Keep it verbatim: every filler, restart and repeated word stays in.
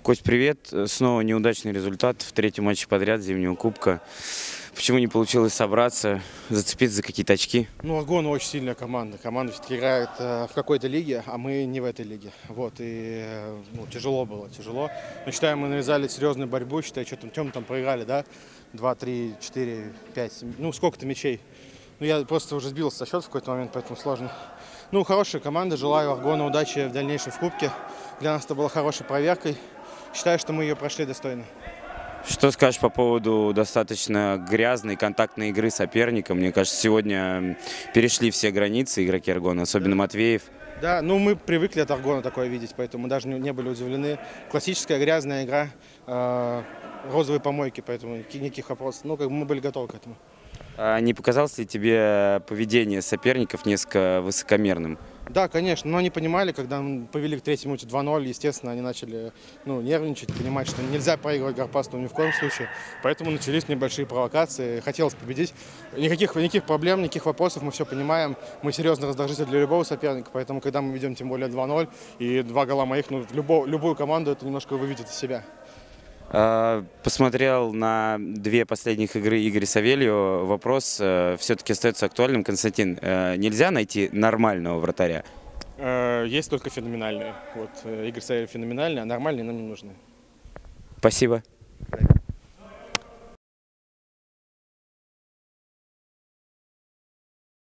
Кость, привет. Снова неудачный результат в третьем матче подряд Зимнего кубка. Почему не получилось собраться, зацепиться за какие-то очки? Ну, Аргона очень сильная команда. Команда все-таки играет э, в какой-то лиге, а мы не в этой лиге. Вот, и э, ну, тяжело было, тяжело. Но считаю, мы навязали серьезную борьбу. Считаю, что там, чем мы там проиграли, да? Два, три, четыре, пять, семь, ну, сколько-то мячей. Ну, я просто уже сбился со счета в какой-то момент, поэтому сложно. Ну, хорошая команда. Желаю Аргону удачи в дальнейшем в кубке. Для нас это была хорошей проверкой. Считаю, что мы ее прошли достойно. Что скажешь по поводу достаточно грязной контактной игры соперника? Мне кажется, сегодня перешли все границы игроки Аргона, особенно Матвеев. Да, ну мы привыкли от Аргона такое видеть, поэтому мы даже не, не были удивлены. Классическая грязная игра, э, розовые помойки, поэтому никаких вопросов. Ну, как бы мы были готовы к этому. А не показалось ли тебе поведение соперников несколько высокомерным? Да, конечно, но они понимали, когда мы повели к третьей минуте два ноль, естественно, они начали ну, нервничать, понимать, что нельзя проигрывать Гарпасту ни в коем случае. Поэтому начались небольшие провокации, хотелось победить. Никаких, никаких проблем, никаких вопросов, мы все понимаем. Мы серьезно раздражитель для любого соперника, поэтому когда мы ведем тем более два ноль и два гола моих, ну, любо, любую команду это немножко выведет из себя. Посмотрел на две последних игры Игоря Савельева. Вопрос все-таки остается актуальным. Константин, нельзя найти нормального вратаря? Есть только феноменальные. Вот, Игорь Савельев феноменальный, а нормальные нам не нужны. Спасибо.